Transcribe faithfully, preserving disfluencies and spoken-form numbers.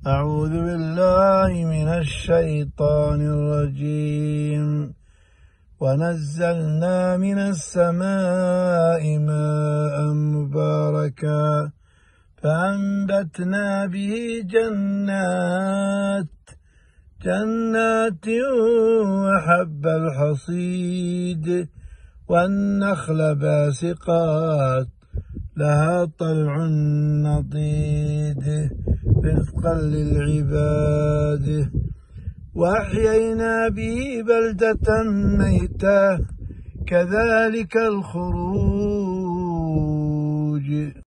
أعوذ بالله من الشيطان الرجيم. ونزلنا من السماء ماء مباركا فأنبتنا به جنات جنات وحب الحصيد والنخل باسقات لها طلع نضيد رزقا للعباد. وأحيينا به بلدة ميتا كذلك الخروج.